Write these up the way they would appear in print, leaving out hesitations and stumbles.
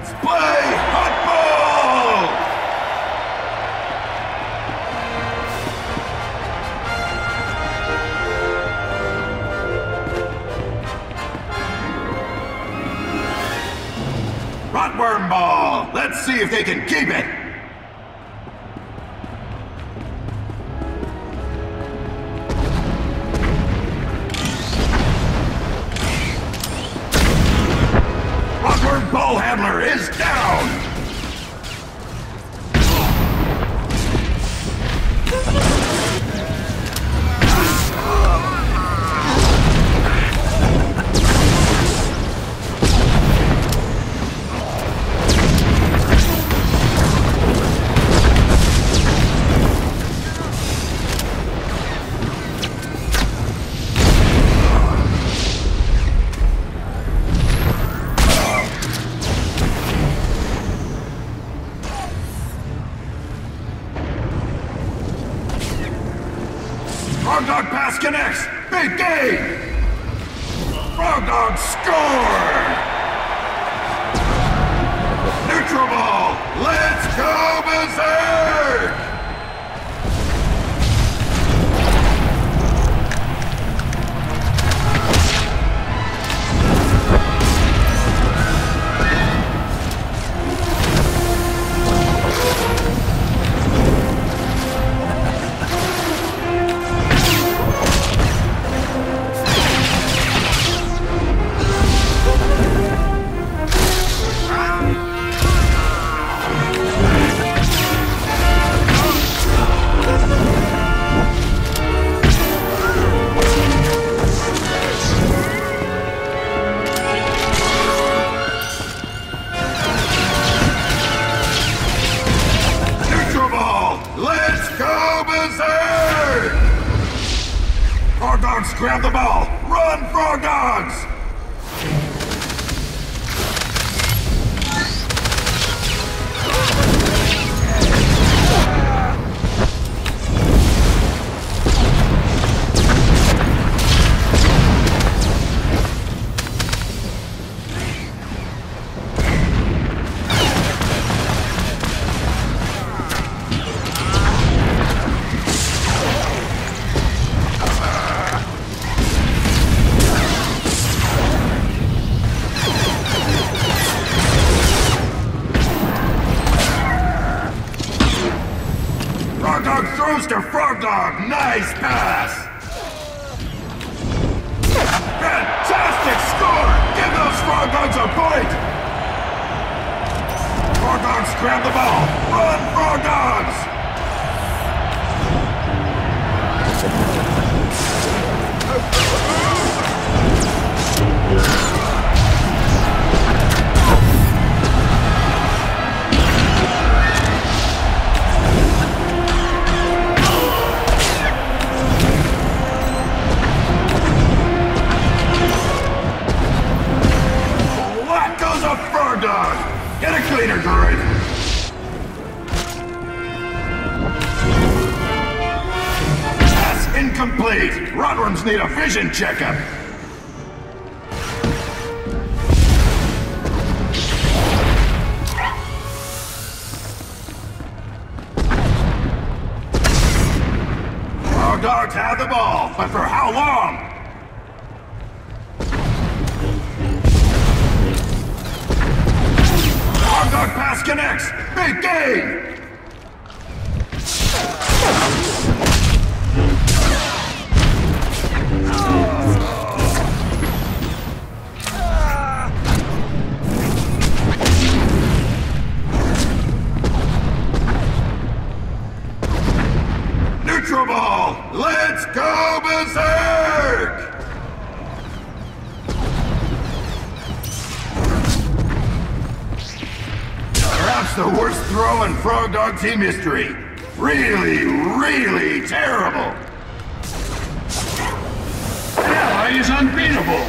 Let's play Huttball! Rotworm ball! Let's see if they can keep it! Rotworm ball handler is down! Frog Dog pass connects! Big game! Frog Dog score! Neutral ball! Let's go berserk! Frog Dogs grab the ball! Run, Frog Dogs! Frog Dog throws to Frog Dog! Nice pass! Fantastic score! Give those Frog Dogs a point! Frog Dogs grab the ball! Run, Frog Dogs! Frog Dog! Get a cleaner, droid! Pass incomplete! Rotworms need a vision checkup! Frog Dogs have the ball, but for how long? Frog Dog pass connects! Big game! Neutral ball! Let's go berserk! Perhaps the worst throw in Frog Dog team history. Really, really terrible. Ally is unbeatable.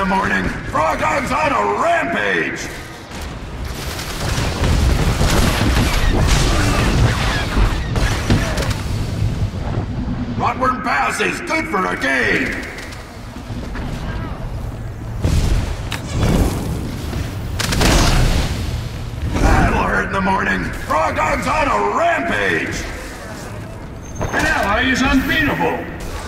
the morning. Frog Dog's on a rampage! Rotworm Pass is good for a game! That'll hurt in the morning. Frog Dog's on a rampage! An ally is unbeatable!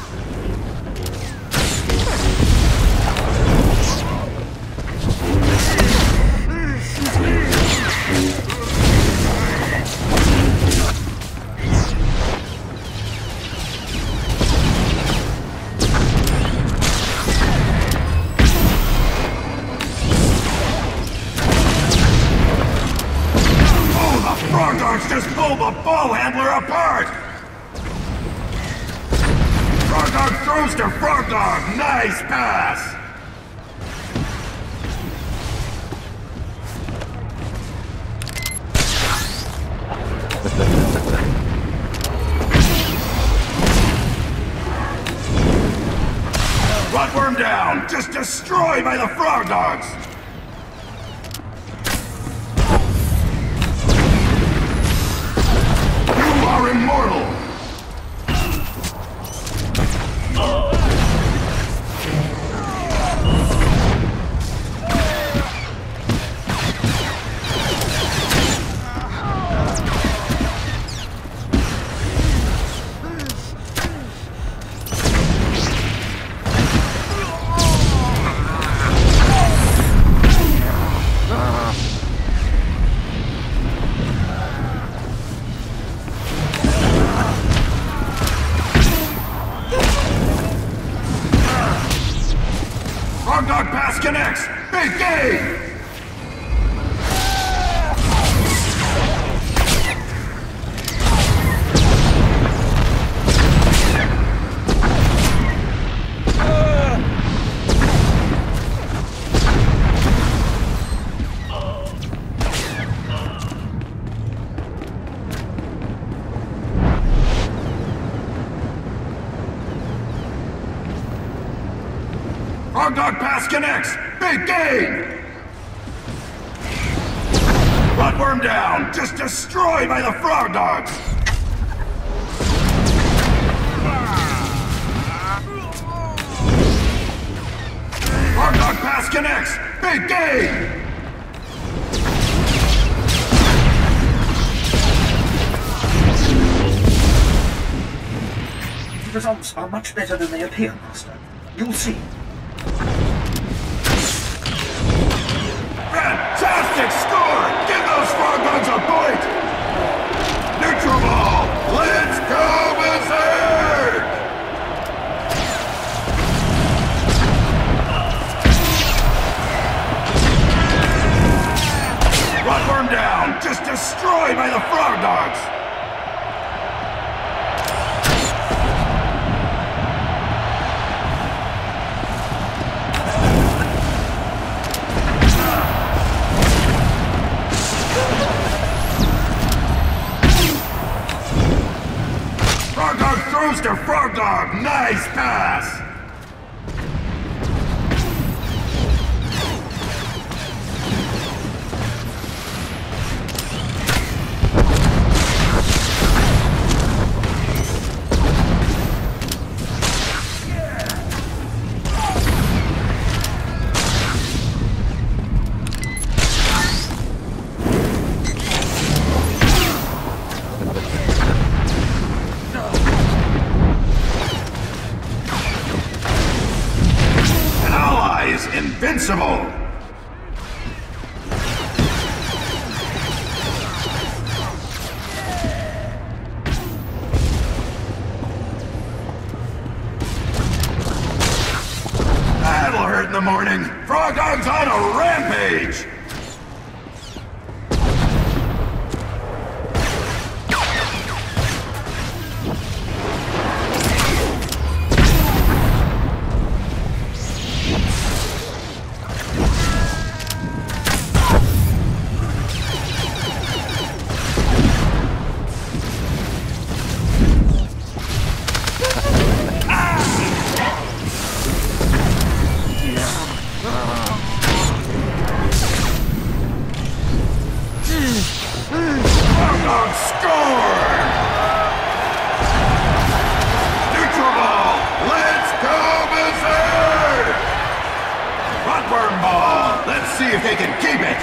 Frog Dogs just pulled the ball handler apart! Frog Dog throws to Frog Dog! Nice pass! Rotworm down! Just destroyed by the Frog Dogs! Are immortal! Frog Dog Pass connects! Big game! Frog Dog Pass connects! Big game! Rotworm down! Just destroyed by the Frog Dogs! Frog Dog Pass connects! Big game! The results are much better than they appear, Master. You'll see. Fantastic score! Give those Frog Dogs a point! Neutral ball! Let's go berserk! Rotworm down! Just destroyed by the Frog Dogs! Frog Dog throws to Frog Dog! Nice pass! Invincible! That'll hurt in the morning! Frog Dog's on a rampage! if they can keep it!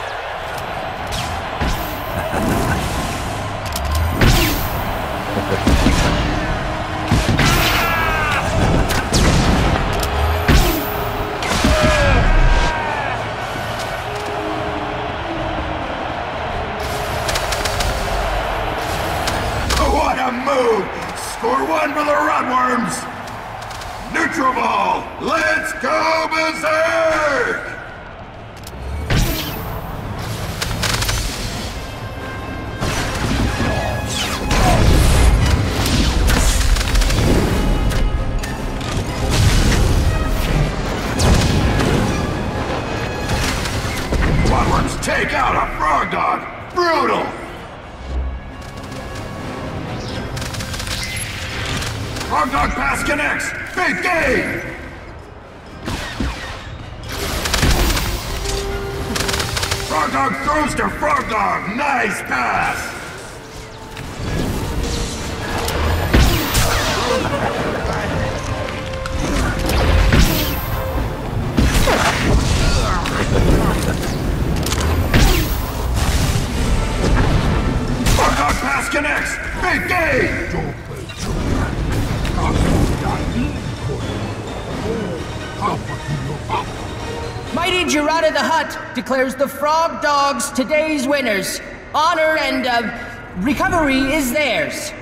What a move! Score one for the Rotworms! Neutral ball! Let's go berserk! Rotworms take out a frog dog! Brutal! Frog dog pass connects! Big game! Frog dog throws to frog dog! Nice pass! Frog dog pass connects! Big game! Mighty Gerada the Hutt declares the Frog Dogs today's winners. Honor and, recovery is theirs.